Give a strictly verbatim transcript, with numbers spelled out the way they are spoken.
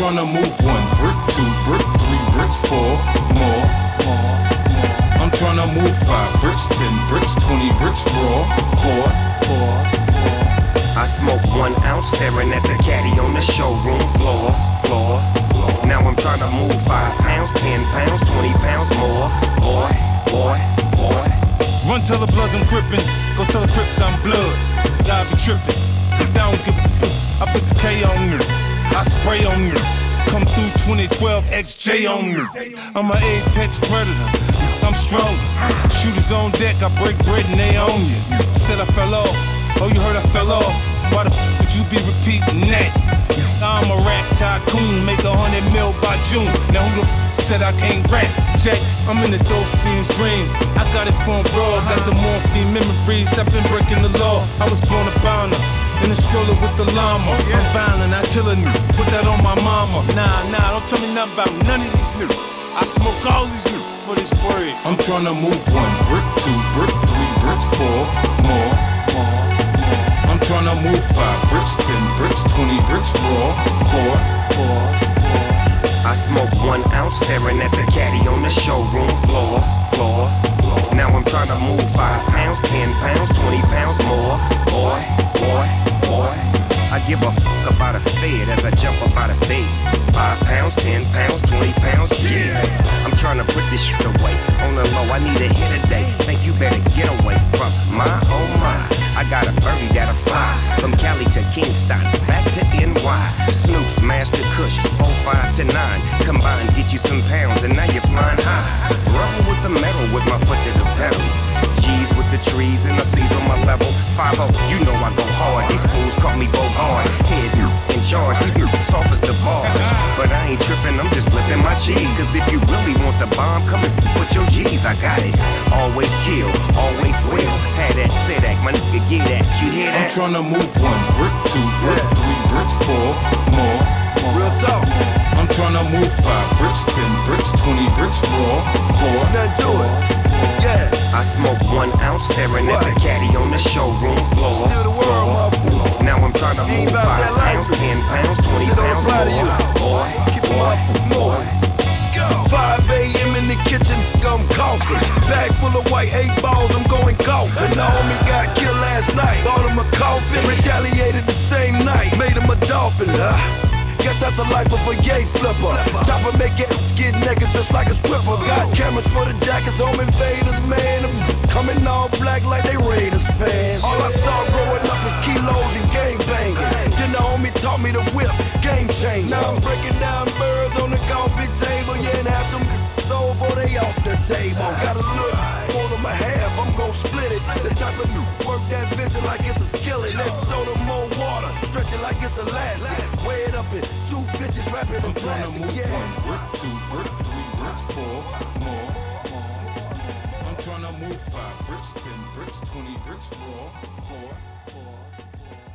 tryna move one brick, two brick, three bricks, four more, more, more. I'm tryna move five bricks, ten bricks, twenty bricks, raw, pour, pour, pour. I smoke one ounce, staring at the caddy on the showroom floor, floor, floor. Now I'm tryna move five pounds, ten pounds, twenty pounds more, boy, boy, boy. Run tell the Bloods I'm crippin', go tell the Crips I'm blood. Y'all be trippin', I don't give a fuck. I put the K on you, I spray on you. Come through twenty twelve X J on you. I'm an apex predator, I'm strong. Shooters on deck, I break bread and they own you. Said I fell off, oh you heard I fell off. Why the f would you be repeating that? I'm a rap tycoon, make a hundred mil by June. Now who the f said I can't rap? Jack, I'm in the dope fiend's dream. I got it from abroad, got the morphine memories. I've been breaking the law. I was born a bounder, in a stroller with the llama. I'm violent, I kill a nigga, put that on my mama. Nah, nah, don't tell me nothing about none of these niggas. I smoke all these niggas for this bread. I'm tryna move one brick, two brick, three bricks, four more, more. I'm tryna move five bricks, ten bricks, twenty bricks, raw, pour, pour, pour. I smoke one ounce, staring at the caddy on the showroom floor, floor, floor. Now I'm tryna move five pounds, ten pounds, twenty pounds more, boy, boy, boy. I give a fuck about a fed as I jump up out of bed. Five pounds, ten pounds, twenty pounds, yeah. I'm tryna put this shit away. On the low, I need a hit a day. Think you better get away from my, oh my. I got a birdie that'll fly from Cali to Kingston, back to N Y. Snoop's Master Kush, four, five to nine. Combine, get you some pounds, and now you're flying high. Rubber with the metal, with my foot to the pedal. G's with the trees and the C's on my level. five oh, you know I go hard. These fools call me Bo Hard. Head in charge, these niggas soft as the bars. But I ain't tripping, I'm just flipping my cheese. Cause if you really want the bomb, come and put your G's. I got it. Always kill, always will. Had that Sidak, my nigga, get that. You hear that? I'm tryna move one brick, two brick, three bricks, four more, more. Real talk. I'm tryna move five bricks, ten bricks, twenty bricks, raw, pour, There's nothing to it. Yeah. I smoke one ounce, staring what? at the caddy on the showroom floor. Still the world, my boy. Now I'm trying to move five pounds, ten pounds, twenty pounds more. Boy, boy, boy. five a.m. in the kitchen, I'm coughing. Bag full of white eight balls, I'm going golfing. The homie got killed last night, bought him a coffin. Retaliated the same night, made him a dolphin. Huh? Guess that's the life of a yay flipper. Top of make it get naked just like a stripper. Got cameras for the jackets, home invaders, man. I'm coming all black like they Raiders fans. All I saw growing up was kilos and gang banging. Then the homie taught me to whip, game changer. Now I'm breaking down birds on the coffee table. Yeah, and half them sold for they off the table. Gotta look for them a half, I'm gon' split it. The type of work that vision like it's a skillet. Let's soda more water, stretch it like it's elastic. Weigh it up in two fifties, wrap it in I'm tryna plastic. move Yeah. one brick, two brick, three bricks, four more, more. I'm tryna move five bricks, ten bricks, twenty bricks, raw, pour, pour, pour.